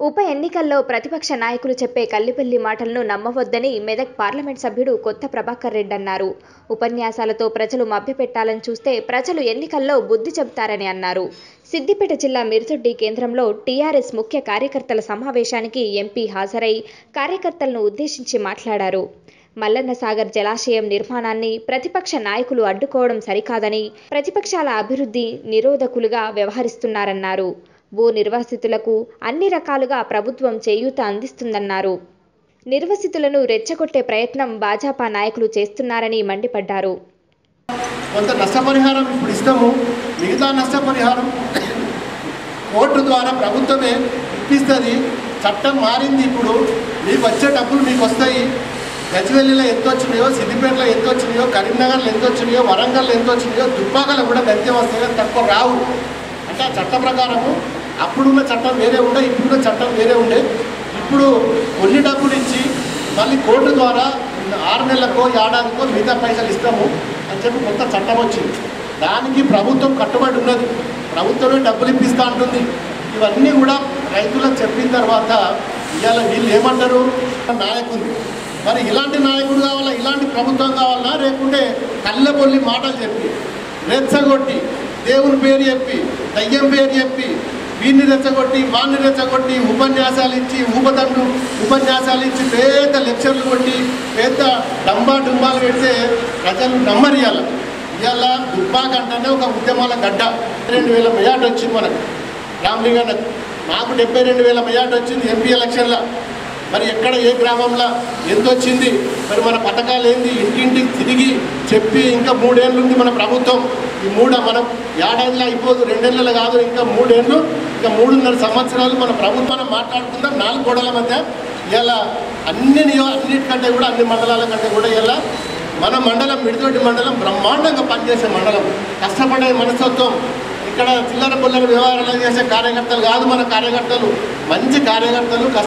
ఉప ఎన్నికల్లో ప్రతిపక్ష నాయకులు చెప్పే కల్లిపెల్లి మాటలను నమ్మవద్దని మెదక్ పార్లమెంట్ సభ్యుడు కొత్త ప్రభాకర్ రెడ్డి అన్నారు. ఉపన్యాసాలతో ప్రజలు మభ్యపెట్టాలని చూస్తే ప్రజలు ఎన్నికల్లో బుద్ధి చెబుతారని అన్నారు. సిద్దిపేట జిల్లా మిర్దొడ్డి కేంద్రంలో టీఆర్ఎస్ ముఖ్య కార్యకర్తల సమావేశానికి ఎంపీ హాజరై కార్యకర్తలను ఉద్దేశించి మాట్లాడారు. మల్లన్న సాగర్ జలాశయం నిర్మాణాన్ని ప్రతిపక్ష నాయకులు అడ్డుకోవడం సరికాదని, ప్రతిపక్షాల అభివృద్ధి నిరోధకులుగా వ్యవహరిస్తున్నారన్నారు. భూ నిర్వాసితులకు అన్ని రకాలుగా ప్రభుత్వం చేయూత అందిస్తుందన్నారు. నిర్వాసితులను రెచ్చగొట్టే ప్రయత్నం భాజపా నాయకులు చేస్తున్నారని మండిపడ్డారు. కొంత నష్టపరిహారం ఇప్పుడు ఇస్తాము, మిగతా నష్టపరిహారం కోర్టు ద్వారా ప్రభుత్వమే ఇప్పిస్తుంది. చట్టం మారింది. ఇప్పుడు మీకు వచ్చే డబ్బులు మీకు వస్తాయి. గజ్వేలిలో ఎంత వచ్చినాయో, సిద్దిపేటలో ఎంత వచ్చినాయో, కరీంనగర్లో ఎంత వచ్చినాయో, వరంగల్లో ఎంత వచ్చినాయో, దుబ్బాకలో కూడా గంతే వస్తాయి, తక్కువ రావు. అంటే ఆ చట్ట ప్రకారము అప్పుడున్న చట్టం వేరే ఉండే, ఇప్పుడున్న చట్టం వేరే ఉండే. ఇప్పుడు కొన్ని డబ్బులు ఇచ్చి మళ్ళీ కోర్టు ద్వారా 6 నెలలకో ఏడాదికో మిగతా పైసలు ఇస్తాము అని చెప్పి కొత్త చట్టం వచ్చింది. దానికి ప్రభుత్వం కట్టుబడి ఉన్నది. ప్రభుత్వమే డబ్బులు ఇప్పిస్తూ ఉంటుంది. ఇవన్నీ కూడా రైతులకు చెప్పిన తర్వాత ఇవాళ వీళ్ళు ఏమంటారు, నాయకులు మరి ఇలాంటి నాయకుడు కావాలా, ఇలాంటి ప్రభుత్వం కావాలా, లేకుంటే కళ్ళబొల్లి మాటలు చెప్పి రెచ్చగొట్టి దేవుని పేరు చెప్పి దయ్యం పేరు చెప్పి వీడిని రెచ్చగొట్టి వాడిని రెచ్చగొట్టి ఉపన్యాసాలు ఇచ్చి ఉపన్యాసాలు ఇచ్చి పెద్ద లెక్చర్లు కొట్టి పెద్ద డుంబాలు పెడితే ప్రజలు నమ్మరు. ఇవాళ దుబ్బాక అంటేనే ఒక ఉద్యమాల గడ్డ. 72,000 మెజార్టీ వచ్చింది మనకు. రామలింగన్నకు నాకు 72,000 మెజార్టీ వచ్చింది ఎంపీ ఎలక్షన్లో. మరి ఎక్కడ ఏ గ్రామంలో ఎంత వచ్చింది, మరి మన పథకాలు ఏంది ఇంటింటికి తిరిగి చెప్పి ఇంకా 3 ఏళ్ళు ఉంది మన ప్రభుత్వం. ఈ మనం ఏడాదిలో అయిపోదు, 2 ఏళ్ళలో కాదు, ఇంకా 3 ఏళ్ళు, ఇంకా 3.5 సంవత్సరాలు మన ప్రభుత్వాన్ని మాట్లాడుకుందాం 4 గోడల మధ్య. ఇలా అన్నిటికంటే కూడా అన్ని మండలాల కంటే కూడా ఇలా మన మండలం మిర్దొడ్డి మండలం బ్రహ్మాండంగా పనిచేసే మండలం. కష్టపడే మనస్తత్వం, ఇక్కడ చిల్లర పుల్లర వ్యవహారాలు చేసే కార్యకర్తలు కాదు మన కార్యకర్తలు. మంచి కార్యకర్తలు.